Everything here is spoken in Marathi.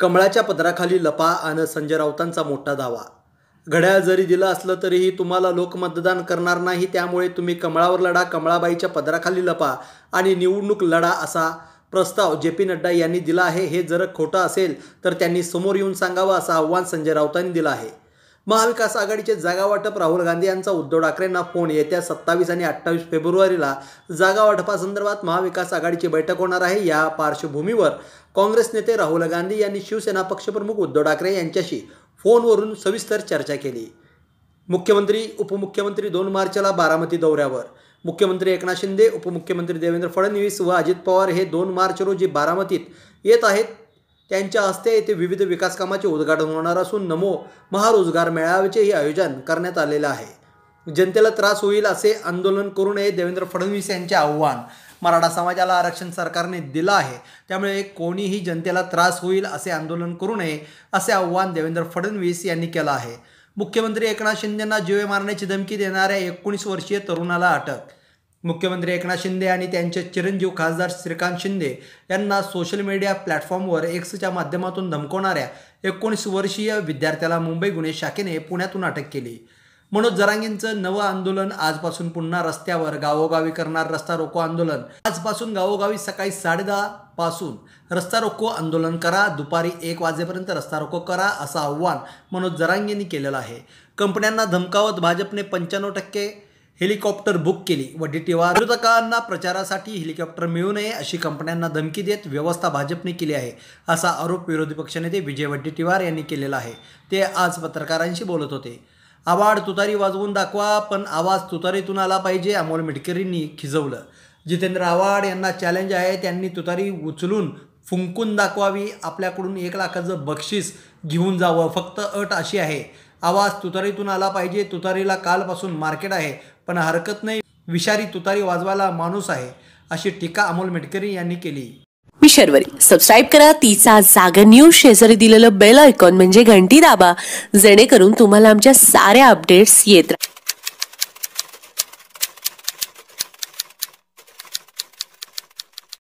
कमळाच्या पदराखाली लपा आणि संजय राऊतांचा मोठा दावा। घड्याळ जरी दिलं असलं तरीही तुम्हाला लोक मतदान करणार नाही, त्यामुळे तुम्ही कमळावर लढा, कमळाबाईच्या पदराखाली लपा आणि निवडणूक लढा असा प्रस्ताव जे.पी. नड्डा यांनी दिला आहे। हे जर खोटं असेल तर त्यांनी समोर येऊन सांगावं असं आव्हान संजय राऊतांनी दिलं आहे। महाविकास आघाडीचे जागा वाटप राहुल गांधी यांचा उद्धव ठाकरेंना फोन। येत्या 27 आणि 28 फेब्रुवारीला जागा वाटपासंदर्भात महाविकास आघाडीची बैठक होणार आहे। या पार्श्वभूमीवर काँग्रेस नेते राहुल गांधी यांनी शिवसेना पक्षप्रमुख उद्धव ठाकरे यांच्याशी फोनवरून सविस्तर चर्चा केली। मुख्यमंत्री उपमुख्यमंत्री 2 मार्चला बारामती दौऱ्यावर। मुख्यमंत्री एकनाथ शिंदे, उपमुख्यमंत्री देवेंद्र फडणवीस व अजित पवार हे 2 मार्च रोजी बारामतीत येत आहेत। त्यांच्या हस्ते येथे विविध विकास कामाचे उद्घाटन होणार असून नमो महारोजगार मेळाव्याचेही आयोजन करण्यात आलेले आहे। जनतेला त्रास होईल असे आंदोलन करू नये, देवेंद्र फडणवीस यांचे आव्हान। मराठा समाजाला आरक्षण सरकारने दिलं आहे, त्यामुळे कोणीही जनतेला त्रास होईल असे आंदोलन करू नये असे आव्हान देवेंद्र फडणवीस यांनी केलं आहे। मुख्यमंत्री एकनाथ शिंदेंना जीवे मारण्याची धमकी देणाऱ्या 19 वर्षीय तरुणाला अटक। मुख्यमंत्री एकनाथ शिंदे आणि त्यांचे चिरंजीव खासदार श्रीकांत शिंदे यांना सोशल मीडिया प्लॅटफॉर्मवर एक्सच्या माध्यमातून धमकवणाऱ्या 19 वर्षीय विद्यार्थ्याला मुंबई गुन्हे शाखेने पुण्यातून अटक केली। मनोज जरांगेंचं नवं आंदोलन आजपासून पुन्हा रस्त्यावर, गावोगावी करणार रस्ता रोको आंदोलन। आजपासून गावोगावी सकाळी 10:30 पासून रस्ता रोको आंदोलन करा, दुपारी 1 वाजेपर्यंत रस्ता रोको करा असं आव्हान मनोज जरांगेंनी केलेलं आहे। कंपन्यांना धमकावत भाजपने 95% हेलिकॉप्टर बुक केली। वडेट्टीवार विरोधकांना प्रचारासाठी हेलिकॉप्टर मिळू नये अशी कंपन्यांना धमकी देत व्यवस्था भाजपने केली आहे असा आरोप विरोधी पक्षनेते विजय वडेट्टीवार यांनी केलेला आहे। ते आज पत्रकारांशी बोलत होते। आवाड तुतारी वाजवून दाखवा, पण आवाज तुतारीतून आला पाहिजे, अमोल मिटकरींनी खिजवलं। जितेंद्र आव्हाड यांना चॅलेंज आहे, त्यांनी तुतारी उचलून फुंकून दाखवावी, आपल्याकडून 1 लाखाचं बक्षीस घेऊन जावं, फक्त अट अशी आहे आवाज तुतारीतून आला पाहिजे। तुतारीला कालपासून मार्केट आहे, पण हरकत नाही, विषारी तुतारी वाजवायला माणूस आहे, अशी टीका अमोल मिटकरी यांनी केली। मी शर्वरी, सबस्क्राईब करा तिचा जागर न्यूज, शेजारी दिलेलं बेल आयकॉन म्हणजे घंटी दाबा, जेणेकरून तुम्हाला आमच्या साऱ्या अपडेट्स येत राहतील।